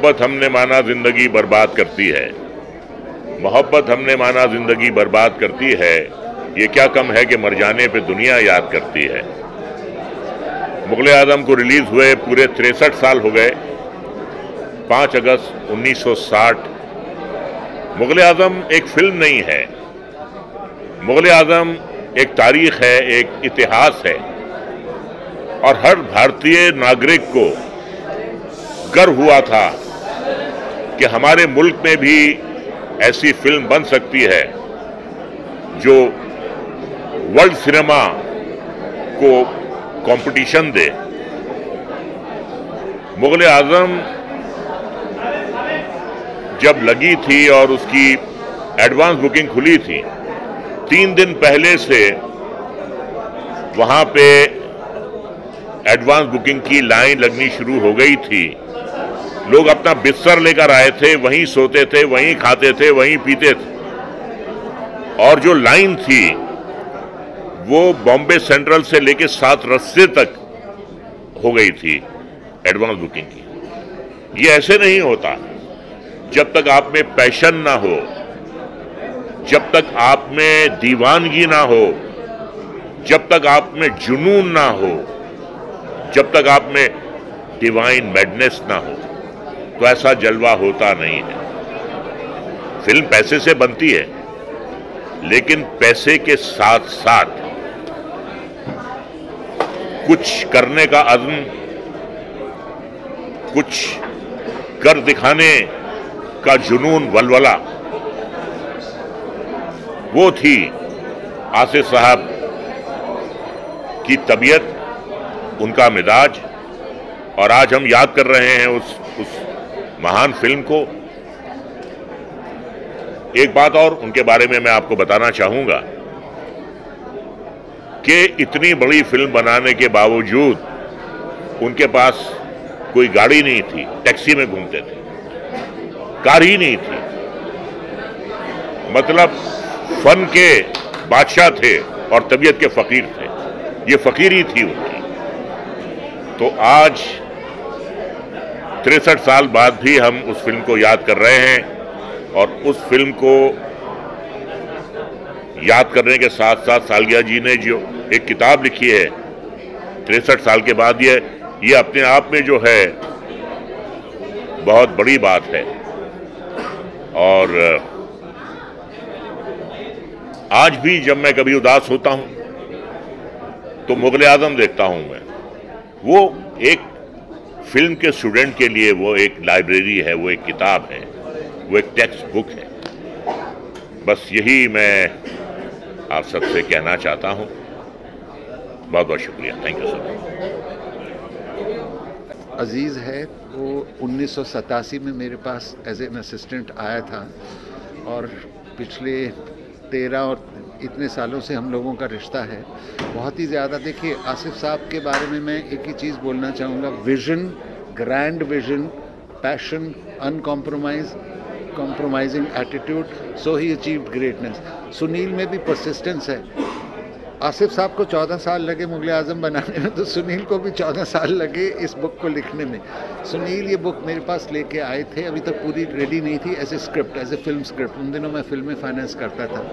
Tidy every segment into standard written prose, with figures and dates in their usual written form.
मोहब्बत हमने माना जिंदगी बर्बाद करती है, मोहब्बत हमने माना जिंदगी बर्बाद करती है, ये क्या कम है कि मर जाने पे दुनिया याद करती है। मुगल आजम को रिलीज हुए पूरे 63 साल हो गए। 5 अगस्त 1960। मुगल आजम एक फिल्म नहीं है, मुगल आजम एक तारीख है, एक इतिहास है और हर भारतीय नागरिक को गर्व हुआ था कि हमारे मुल्क में भी ऐसी फिल्म बन सकती है जो वर्ल्ड सिनेमा को कंपटीशन दे। मुगल आजम जब लगी थी और उसकी एडवांस बुकिंग खुली थी, 3 दिन पहले से वहां पे एडवांस बुकिंग की लाइन लगनी शुरू हो गई थी। लोग अपना बिस्तर लेकर आए थे, वहीं सोते थे, वहीं खाते थे, वहीं पीते थे और जो लाइन थी वो बॉम्बे सेंट्रल से लेकर 7 रस्ते तक हो गई थी एडवांस बुकिंग की। ये ऐसे नहीं होता। जब तक आप में पैशन ना हो, जब तक आप में दीवानगी ना हो, जब तक आप में जुनून ना हो, जब तक आप में डिवाइन मैडनेस ना हो, तो ऐसा जलवा होता नहीं है। फिल्म पैसे से बनती है, लेकिन पैसे के साथ साथ कुछ करने का अज़्म, कुछ कर दिखाने का जुनून, वलवला, वो थी आसिफ साहब की तबीयत, उनका मिजाज। और आज हम याद कर रहे हैं उस महान फिल्म को। एक बात और उनके बारे में मैं आपको बताना चाहूंगा कि इतनी बड़ी फिल्म बनाने के बावजूद उनके पास कोई गाड़ी नहीं थी, टैक्सी में घूमते थे, कार ही नहीं थी। मतलब फन के बादशाह थे और तबीयत के फकीर थे। ये फकीरी थी उनकी। तो आज 63 साल बाद भी हम उस फिल्म को याद कर रहे हैं और उस फिल्म को याद करने के साथ साथ सालगिया जी ने जो एक किताब लिखी है 63 साल के बाद, ये अपने आप में जो है बहुत बड़ी बात है। और आज भी जब मैं कभी उदास होता हूं तो मुगल आजम देखता हूं मैं। वो एक फिल्म के स्टूडेंट के लिए वो एक लाइब्रेरी है, वो एक किताब है, वो एक टेक्स्ट बुक है। बस यही मैं आप सबसे कहना चाहता हूं। बहुत बहुत शुक्रिया। Thank you so much. Aziz है, वो 1987 में मेरे पास एज एन असिस्टेंट आया था और पिछले 13 और इतने सालों से हम लोगों का रिश्ता है। बहुत ही ज़्यादा। देखिए, आसिफ साहब के बारे में मैं एक ही चीज़ बोलना चाहूँगा, vision, grand vision, passion, uncompromising attitude, so he achieved greatness. Sunil में भी परसिस्टेंस है। आसिफ साहब को 14 साल लगे मुगल आजम बनाने में, तो सुनील को भी 14 साल लगे इस बुक को लिखने में। सुनील ये बुक मेरे पास लेके आए थे, अभी तक पूरी रेडी नहीं थी, as a script, as a film script. उन दिनों मैं फिल्में फाइनेंस करता था।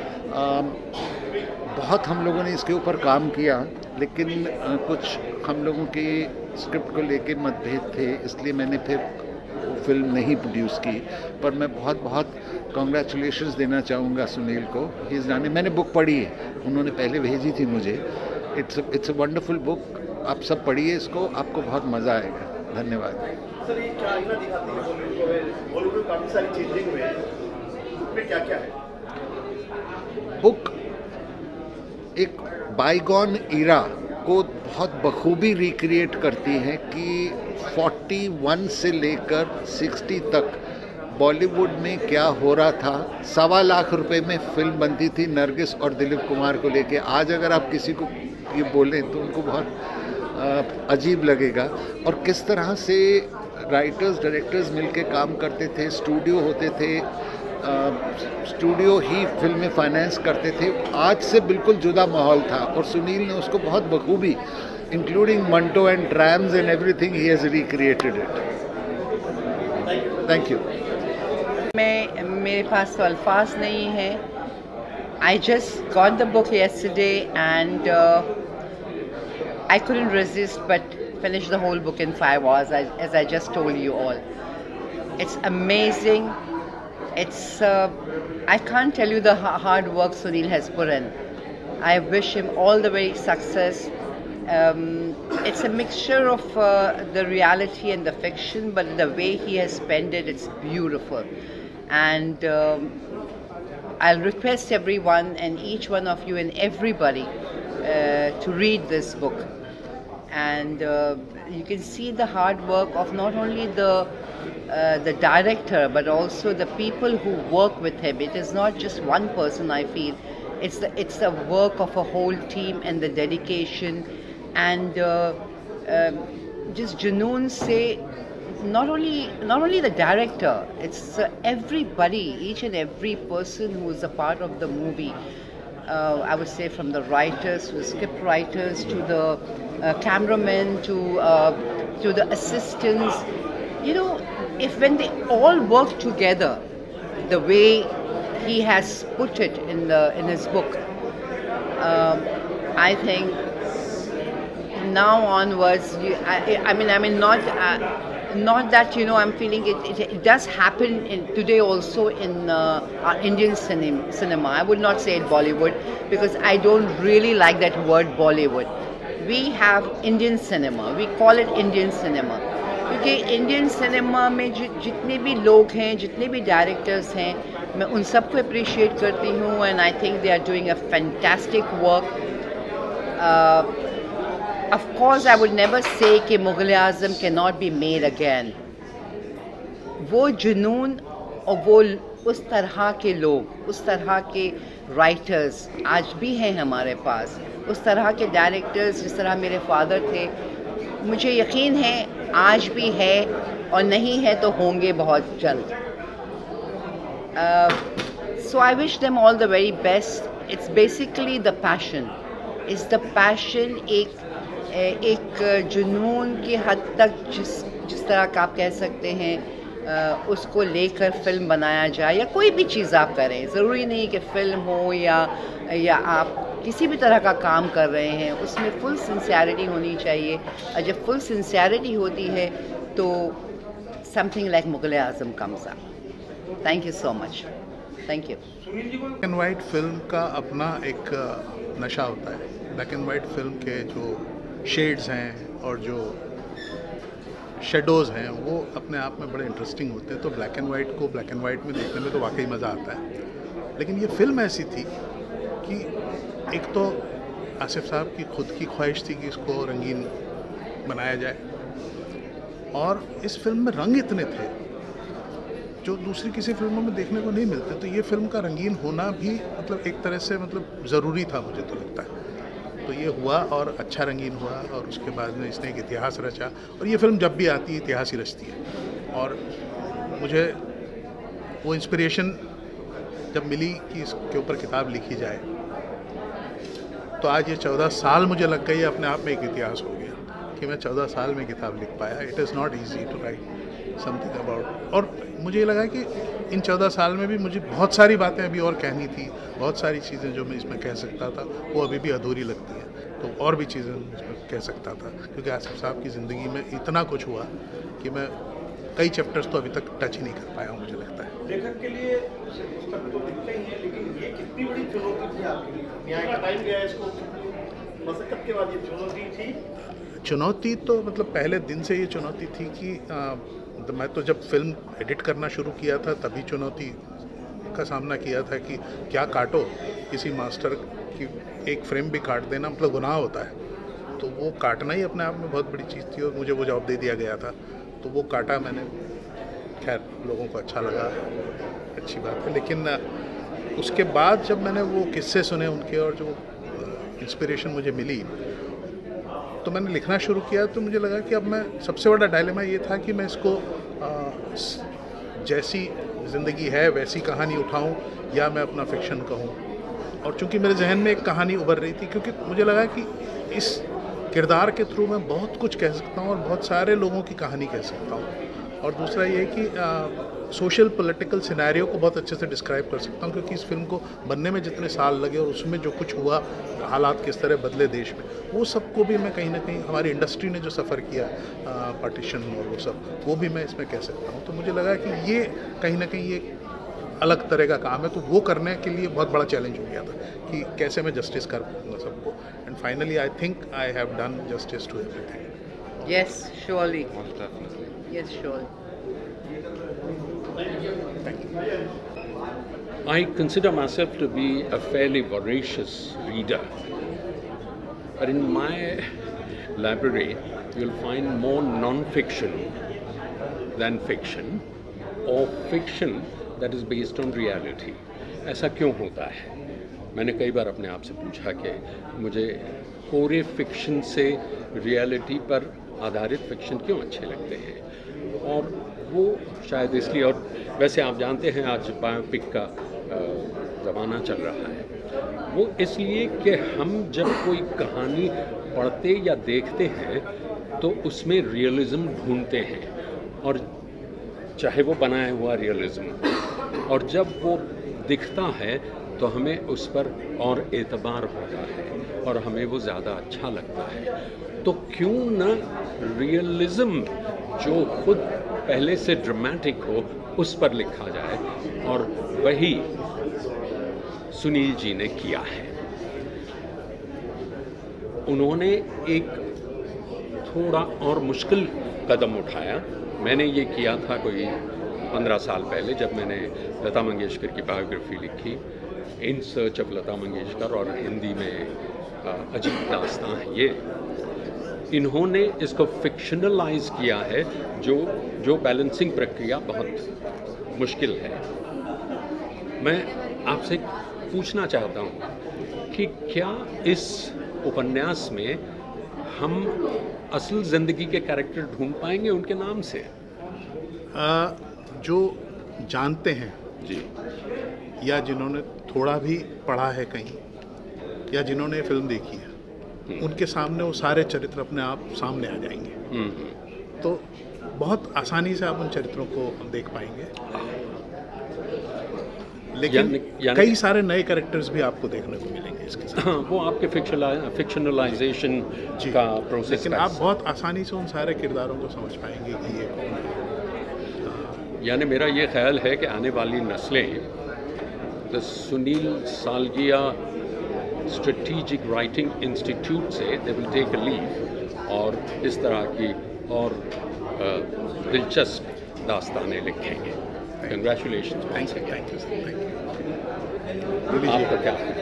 बहुत हम लोगों ने इसके ऊपर काम किया, लेकिन कुछ हम लोगों के स्क्रिप्ट को लेके मतभेद थे, इसलिए मैंने फिर वो फिल्म नहीं प्रोड्यूस की। पर मैं बहुत बहुत कॉन्ग्रेचुलेशंस देना चाहूँगा सुनील को। He is done. मैंने बुक पढ़ी है, उन्होंने पहले भेजी थी मुझे। It's a wonderful book. आप सब पढ़िए इसको, आपको बहुत मज़ा आएगा। धन्यवाद। सर, ये क्या आईना दिखाती है बॉलीवुड में काफ़ी सारी चेंजिंग हुई है, बुक में क्या क्या है? बुक एक बाईगॉन इरा को बहुत बखूबी रिक्रिएट करती है कि 41 से लेकर 60 तक बॉलीवुड में क्या हो रहा था। 1.25 लाख रुपए में फिल्म बनती थी नरगिस और दिलीप कुमार को लेके। आज अगर आप किसी को ये बोलें तो उनको बहुत अजीब लगेगा। और किस तरह से राइटर्स डायरेक्टर्स मिलके काम करते थे, स्टूडियो होते थे, स्टूडियो ही फिल्में फाइनेंस करते थे। आज से बिल्कुल जुदा माहौल था और सुनील ने उसको बहुत बखूबी, including Manto and trams and everything, he has recreated it. Thank you. मेरे पास तो अल्फाज नहीं है। I just got the book yesterday and I couldn't resist but finish the whole book in 5 hours, as I just told you all. It's amazing. It's I can't tell you the hard work Sunil has put in. I wish him all the very success. It's a mixture of the reality and the fiction, but the way he has penned it, it's beautiful. And I'll request everyone and each one of you and everybody to read this book. And you can see the hard work of not only the director but also the people who work with him. It is not just one person, I feel. It's the work of a whole team and the dedication and just junoon se not only the director, it's everybody, each and every person who is a part of the movie. I would say from the writers to the script writers to the cameramen to the assistants. You know, if when they all work together the way he has put it in his book, I think now onwards, I mean not that, you know, I'm feeling it does happen today also in our Indian cinema. I would not say it Bollywood because I don't really like that word Bollywood. We have Indian cinema. We call it Indian cinema. क्योंकि Indian cinema में जितने भी लोग हैं, जितने भी directors हैं, मैं उन सबको अप्रिशिएट करती हूँ and I think they are doing a fantastic work. Of course, I would never say कि Mughal-e-Azam cannot be made again. वो जुनून और वो उस तरह के लोग, उस तरह के राइटर्स आज भी हैं हमारे पास, उस तरह के डायरेक्टर्स जिस तरह मेरे फादर थे, मुझे यकीन है आज भी है और नहीं है तो होंगे बहुत जल्द. So I wish them all the very best. It's basically the passion. It's the passion. एक जुनून की हद तक जिस तरह का आप कह सकते हैं उसको लेकर फिल्म बनाया जाए या कोई भी चीज़ आप करें. ज़रूरी नहीं कि फ़िल्म हो या आप किसी भी तरह का काम कर रहे हैं, उसमें फुल सिंसियरिटी होनी चाहिए. और जब फुल सिंसियरिटी होती है तो something like Mughal e Azam comes up. Thank you so much. Thank you. Black and white film का अपना एक नशा होता है. ब्लैक एंड वाइट फिल्म के जो शेड्स हैं और जो शेडोज़ हैं वो अपने आप में बड़े इंटरेस्टिंग होते हैं. तो ब्लैक एंड वाइट को ब्लैक एंड वाइट में देखने में तो वाकई मज़ा आता है. लेकिन ये फ़िल्म ऐसी थी कि एक तो आसिफ साहब की खुद की ख्वाहिश थी कि इसको रंगीन बनाया जाए, और इस फिल्म में रंग इतने थे जो दूसरी किसी फिल्मों में देखने को नहीं मिलते. तो ये फिल्म का रंगीन होना भी मतलब एक तरह से मतलब ज़रूरी था, मुझे तो लगता है. तो ये हुआ और अच्छा रंगीन हुआ, और उसके बाद में इसने एक इतिहास रचा. और ये फिल्म जब भी आती है इतिहास ही रचती है. और मुझे वो इंस्पिरेशन जब मिली कि इसके ऊपर किताब लिखी जाए, तो आज ये 14 साल मुझे लग गई, अपने आप में एक इतिहास हो गया कि मैं 14 साल में किताब लिख पाया. It is not easy to write something about. और मुझे ये लगा कि इन 14 साल में भी मुझे बहुत सारी बातें अभी और कहनी थी, बहुत सारी चीज़ें जो मैं इसमें कह सकता था वो अभी भी अधूरी लगती हैं. तो और भी चीज़ें इसमें कह सकता था, क्योंकि आसिफ साहब की ज़िंदगी में इतना कुछ हुआ कि मैं कई चैप्टर्स तो अभी तक टच ही नहीं कर पाया हूँ, मुझे लगता है. लेखक के लिए पुस्तक तो दिखते ही है, लेकिन ये कितनी बड़ी चुनौती थी आपके लिए? न्याय का टाइम गया, इसको मशक्कत के बाद ये चुनौती थी. चुनौती तो मतलब पहले दिन से ये चुनौती थी कि मैं तो जब फिल्म एडिट करना शुरू किया था तभी चुनौती का सामना किया था कि क्या काटो, किसी मास्टर की एक फ्रेम भी काट देना मतलब गुनाह होता है. तो वो काटना ही अपने आप में बहुत बड़ी चीज़ थी, और मुझे वो जवाब दे दिया गया था. तो वो काटा मैंने. खैर, लोगों को अच्छा लगा, अच्छी बात है. लेकिन उसके बाद जब मैंने वो किस्से सुने उनके और जो इंस्पिरेशन मुझे मिली, तो मैंने लिखना शुरू किया. तो मुझे लगा कि अब मैं सबसे बड़ा डायलेमा ये था कि मैं इसको जैसी ज़िंदगी है वैसी कहानी उठाऊं या मैं अपना फिक्शन कहूं. और चूंकि मेरे जहन में एक कहानी उभर रही थी, क्योंकि मुझे लगा कि इस किरदार के थ्रू मैं बहुत कुछ कह सकता हूं और बहुत सारे लोगों की कहानी कह सकता हूं. और दूसरा ये कि सोशल पॉलिटिकल सिनेरियो को बहुत अच्छे से डिस्क्राइब कर सकता हूँ, क्योंकि इस फिल्म को बनने में जितने साल लगे और उसमें जो कुछ हुआ, हालात किस तरह बदले देश में, वो सबको भी मैं कहीं ना कहीं हमारी इंडस्ट्री ने जो सफ़र किया पार्टीशन और वो सब, वो भी मैं इसमें कह सकता हूँ। तो मुझे लगा कि ये कहीं ना कहीं एक अलग तरह का काम है, तो वो करने के लिए बहुत बड़ा चैलेंज हो गया था कि कैसे मैं जस्टिस कर पाऊँगा सबको। And finally I think I have done justice to everything. Yes, surely. Yes, surely. I consider myself to be a fairly voracious reader, but in my library you'll find more non-fiction than fiction, or fiction that is based on reality. ऐसा क्यों होता है? मैंने कई बार अपने आप से पूछा कि मुझे कोरे फिक्शन से रियलिटी पर आधारित फिक्शन क्यों अच्छे लगते हैं, और वो शायद इसलिए, और वैसे आप जानते हैं आज बायोपिक का ज़माना चल रहा है, वो इसलिए कि हम जब कोई कहानी पढ़ते या देखते हैं तो उसमें रियलिज़म ढूंढते हैं, और चाहे वो बनाया हुआ रियलिज़म, और जब वो दिखता है तो हमें उस पर और एतबार होता है और हमें वो ज़्यादा अच्छा लगता है। तो क्यों न रियलिज़म जो खुद पहले से ड्रामेटिक हो उस पर लिखा जाए, और वही सुनील जी ने किया है। उन्होंने एक थोड़ा और मुश्किल कदम उठाया। मैंने ये किया था कोई 15 साल पहले, जब मैंने लता मंगेशकर की बायोग्राफी लिखी, in search of Lata Mangeshkar, और हिंदी में अजीब दास्तां है ये। इन्होंने इसको फिक्शनलाइज किया है, जो बैलेंसिंग प्रक्रिया बहुत मुश्किल है। मैं आपसे पूछना चाहता हूँ कि क्या इस उपन्यास में हम असल ज़िंदगी के कैरेक्टर ढूंढ पाएंगे उनके नाम से? जो जानते हैं जी, या जिन्होंने थोड़ा भी पढ़ा है कहीं, या जिन्होंने फिल्म देखी है, उनके सामने वो सारे चरित्र अपने आप सामने आ जाएंगे। तो बहुत आसानी से आप उन चरित्रों को देख पाएंगे। लेकिन कई सारे नए कैरेक्टर्स भी आपको देखने को मिलेंगे इसके साथ। हाँ, वो आपके फिक्शनलाइजेशन का प्रोसेस। लेकिन आप बहुत आसानी से उन सारे किरदारों को समझ पाएंगे कि ये कौन है। यानी मेरा ये ख्याल है कि आने वाली नस्लें the Sunil Salgia strategic writing institute से they will take a leave, और इस तरह की और दिलचस्प दास्तानें लिखेंगे। कंग्रेचुलेशंस। Thank you. आपका क्या है?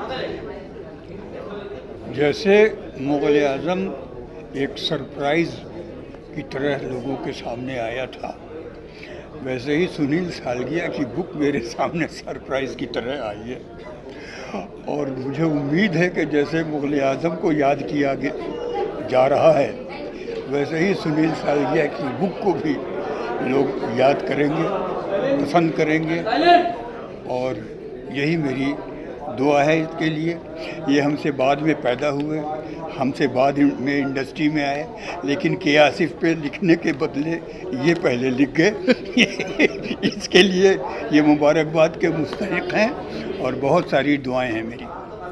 जैसे मुग़ल आज़म एक सरप्राइज़ की तरह लोगों के सामने आया था, वैसे ही सुनील सालगिया की बुक मेरे सामने सरप्राइज़ की तरह आई है। और मुझे उम्मीद है कि जैसे मुग़ल आज़म को याद किया जा रहा है, वैसे ही सुनील सालगिया की बुक को भी लोग याद करेंगे, पसंद करेंगे, और यही मेरी दुआ है इसके लिए। ये हमसे बाद में पैदा हुए, हमसे बाद में इंडस्ट्री में आए, लेकिन के आसिफ पे लिखने के बदले ये पहले लिख गए। इसके लिए ये मुबारकबाद के मुस्तहिक हैं, और बहुत सारी दुआएं हैं मेरी।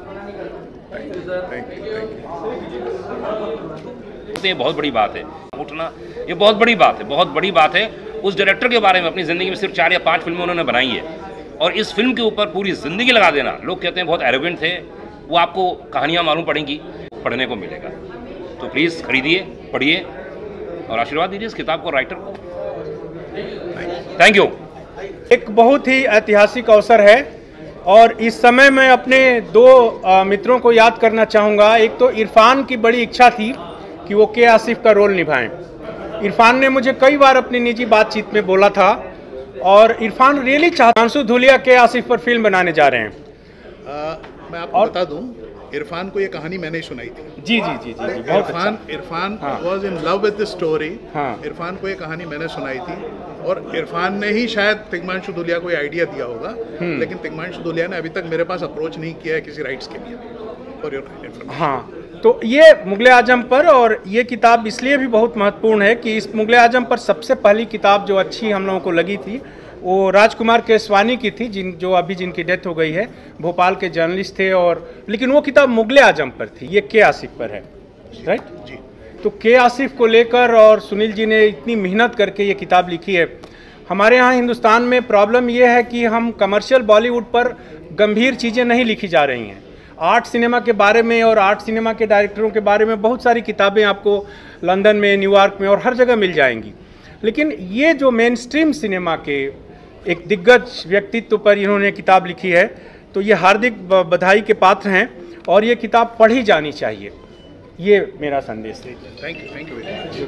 ये बहुत बड़ी बात है, उठना ये बहुत बड़ी बात है, बहुत बड़ी बात है। उस डायरेक्टर के बारे में अपनी ज़िंदगी में सिर्फ 4 या 5 फिल्में उन्होंने बनाई है, और इस फिल्म के ऊपर पूरी ज़िंदगी लगा देना, लोग कहते हैं बहुत एरोगेंट थे। वो आपको कहानियाँ मालूम पड़ेंगी, पढ़ने को मिलेगा। तो प्लीज़ खरीदिए, पढ़िए और आशीर्वाद दीजिए इस किताब को, राइटर को। Thank you. एक बहुत ही ऐतिहासिक अवसर है, और इस समय मैं अपने 2 मित्रों को याद करना चाहूँगा। एक तो इरफान की बड़ी इच्छा थी कि वो के आसिफ का रोल निभाएं। इरफान ने मुझे कई बार अपनी निजी बातचीत में बोला था, और इरफान रियली चाहता। अंशु धूलिया के आसिफ पर फिल्म बनाने जा रहे हैं। मैं आपको बता दूं, इरफान को ये कहानी मैंने ही सुनाई थी। जी जी जी जी, बहुत Irfan was in love with the story. Irfan को ये कहानी मैंने सुनाई थी, और इरफान ने ही शायद तिग्मांशु धूलिया को आइडिया दिया होगा, लेकिन तिग्मांशु धूलिया ने अभी तक मेरे पास अप्रोच नहीं किया है किसी राइट्स के लिए। For your information. हाँ, तो ये मुगल आजम पर, और ये किताब इसलिए भी बहुत महत्वपूर्ण है कि इस मुगल आजम पर सबसे पहली किताब जो अच्छी हम लोगों को लगी थी वो राजकुमार केसवानी की थी, जिनकी डेथ हो गई है, भोपाल के जर्नलिस्ट थे। और लेकिन वो किताब मुगल आजम पर थी, ये के आसिफ पर है, राइट जी। तो के आसिफ को लेकर और सुनील जी ने इतनी मेहनत करके ये किताब लिखी है। हमारे यहाँ हिंदुस्तान में प्रॉब्लम ये है कि हम कमर्शियल बॉलीवुड पर गंभीर चीज़ें नहीं लिखी जा रही हैं। आर्ट सिनेमा के बारे में और आर्ट सिनेमा के डायरेक्टरों के बारे में बहुत सारी किताबें आपको लंदन में, न्यूयॉर्क में और हर जगह मिल जाएंगी, लेकिन ये जो मेन स्ट्रीम सिनेमा के एक दिग्गज व्यक्तित्व पर इन्होंने किताब लिखी है, तो ये हार्दिक बधाई के पात्र हैं और ये किताब पढ़ी जानी चाहिए। ये मेरा संदेश है। Thank you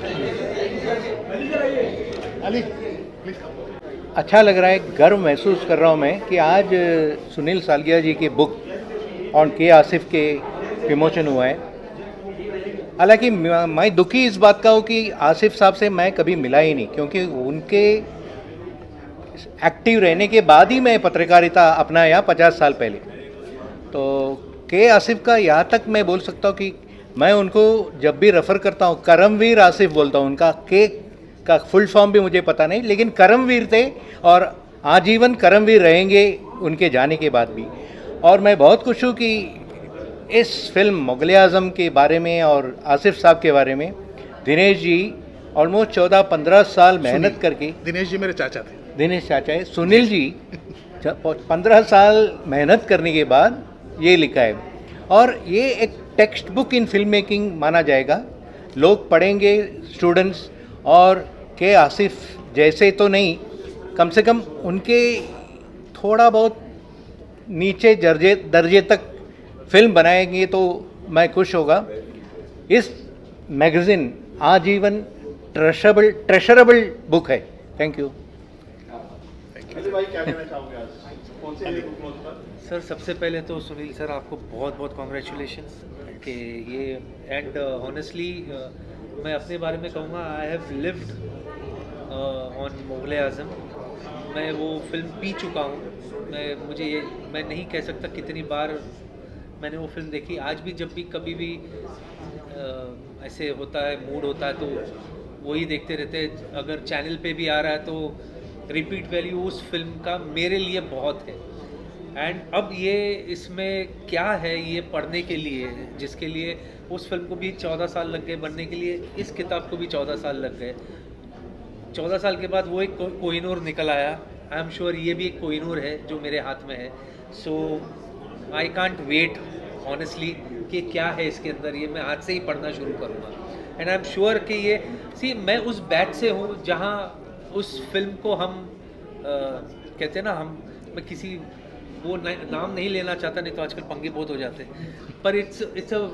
Ali. अच्छा लग रहा है, गर्व महसूस कर रहा हूँ मैं कि आज सुनील सालगिया जी की बुक ऑन के आसिफ के विमोचन हुआ है। हालांकि मैं दुखी इस बात का हूँ कि आसिफ साहब से मैं कभी मिला ही नहीं, क्योंकि उनके एक्टिव रहने के बाद ही मैं पत्रकारिता अपनाया 50 साल पहले। तो के आसिफ का यहाँ तक मैं बोल सकता हूँ कि मैं उनको जब भी रेफ़र करता हूँ करमवीर आसिफ बोलता हूँ। उनका के का फुल फॉर्म भी मुझे पता नहीं, लेकिन करमवीर थे और आजीवन करमवीर रहेंगे उनके जाने के बाद भी। और मैं बहुत खुश हूँ कि इस फिल्म मुगल आज़म के बारे में और आसिफ साहब के बारे में दिनेश जी ऑलमोस्ट 14-15 साल मेहनत करके, दिनेश जी मेरे चाचा थे, दिनेश चाचा है, सुनील जी 15 साल मेहनत करने के बाद ये लिखा है। और ये एक textbook in film making माना जाएगा। लोग पढ़ेंगे, स्टूडेंट्स, और के आसिफ जैसे तो नहीं, कम से कम उनके थोड़ा बहुत नीचे दर्जे तक फिल्म बनाएंगे तो मैं खुश होगा। इस मैगज़ीन आजीवन ट्रेशरेबल बुक है। Thank you. भाई क्या कहना चाहोगे आज? कौन से बुक लॉन्च पर? सर सबसे पहले तो सुनील सर आपको बहुत बहुत कॉन्ग्रेचुलेशंस कि ये, एंड ऑनेस्टली मैं अपने बारे में कहूँगा, I have lived on Mughal Azam. मैं वो फिल्म पी चुका हूँ। मैं नहीं कह सकता कितनी बार मैंने वो फिल्म देखी। आज भी जब भी कभी भी ऐसे होता है, मूड होता है, तो वही देखते रहते हैं। अगर चैनल पे भी आ रहा है तो रिपीट वैल्यू उस फिल्म का मेरे लिए बहुत है। एंड अब ये इसमें क्या है ये पढ़ने के लिए, जिसके लिए उस फिल्म को भी 14 साल लग गए बनने के लिए, इस किताब को भी 14 साल लग गए। 14 साल के बाद वो एक कोहिनूर निकल आया। आई एम श्योर ये भी एक कोहिनूर है जो मेरे हाथ में है। So I can't wait honestly कि क्या है इसके अंदर। ये मैं आज से ही पढ़ना शुरू करूँगा। एंड आई एम श्योर कि ये मैं उस बैच से हूँ जहाँ उस फिल्म को हम कहते हैं ना, मैं किसी वो नाम नहीं लेना चाहता, नहीं तो आजकल पंगे बहुत हो जाते हैं, पर इट्स अ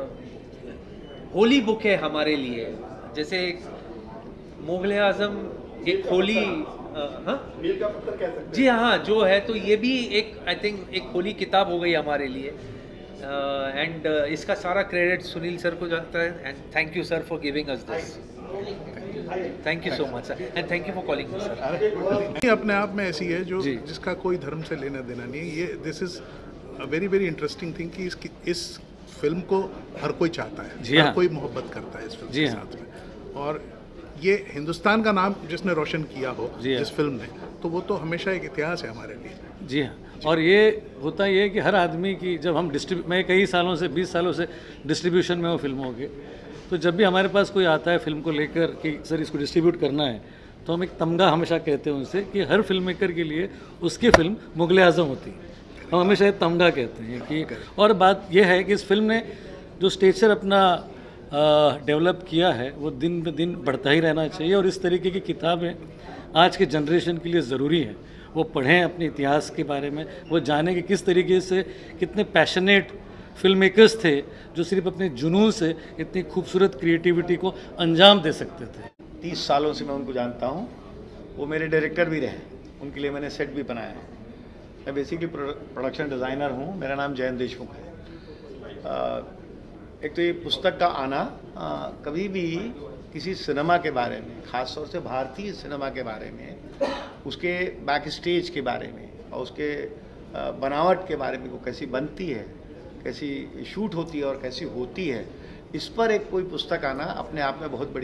होली बुक है हमारे लिए। जैसे मुगल आज़म एक होली, मील का पत्थर कह सकते हैं। जी हाँ, जो है, तो ये भी एक आई थिंक एक होली किताब हो गई हमारे लिए। एंड इसका सारा क्रेडिट सुनील सर को जाता है। And thank you sir for giving us this. Thank you so much sir, and thank you for calling me sir. ये अपने आप में ऐसी है जो जिसका कोई धर्म से लेना देना नहीं है। ये this is a very very interesting thing कि इस फिल्म को हर कोई चाहता है, हर कोई मोहब्बत करता है इस फिल्म के साथ में। और ये हिंदुस्तान का नाम जिसने रोशन किया हो जिस फिल्म ने, तो वो तो हमेशा एक इतिहास है हमारे लिए। जी हाँ, और ये होता ये है कि हर आदमी की, जब हम मैं कई सालों से 20 सालों से डिस्ट्रीब्यूशन में हूँ फिल्मों के, तो जब भी हमारे पास कोई आता है फिल्म को लेकर कि सर इसको डिस्ट्रीब्यूट करना है, तो हम एक तमगा हमेशा कहते हैं उनसे कि हर फिल्म मेकर के लिए उसकी फिल्म मुगल आज़म होती है। हम हमेशा ये तमगा कहते हैं कि, और बात यह है कि इस फिल्म ने जो स्टेचर अपना डेवलप किया है वो दिन ब दिन बढ़ता ही रहना चाहिए। और इस तरीके की किताबें आज के जनरेशन के लिए ज़रूरी है। वो पढ़ें अपने इतिहास के बारे में, वो जानें कि किस तरीके से कितने पैशनेट फिल्म मेकर्स थे जो सिर्फ अपने जुनून से इतनी खूबसूरत क्रिएटिविटी को अंजाम दे सकते थे। 30 सालों से मैं उनको जानता हूँ। वो मेरे डायरेक्टर भी रहे, उनके लिए मैंने सेट भी बनाया है। मैं बेसिकली प्रोडक्शन डिज़ाइनर हूँ। मेरा नाम जयंत देशमुख है। एक तो ये पुस्तक का आना, कभी भी किसी सिनेमा के बारे में, ख़ास तौर से भारतीय सिनेमा के बारे में, उसके बैक स्टेज के बारे में और उसके बनावट के बारे में, वो कैसी बनती है, कैसी शूट होती है और कैसी होती है, इस पर एक कोई पुस्तक आना अपने आप में बहुत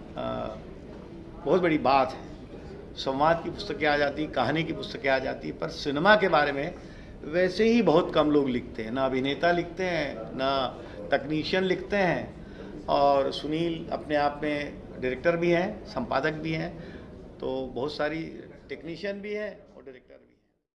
बड़ी बात है। संवाद की पुस्तकें आ जाती, कहानी की पुस्तकें आ जाती, पर सिनेमा के बारे में वैसे ही बहुत कम लोग लिखते हैं। ना अभिनेता लिखते हैं, ना तकनीशियन लिखते हैं, और सुनील अपने आप में डायरेक्टर भी हैं, संपादक भी हैं, तो बहुत सारी टेक्नीशियन भी हैं।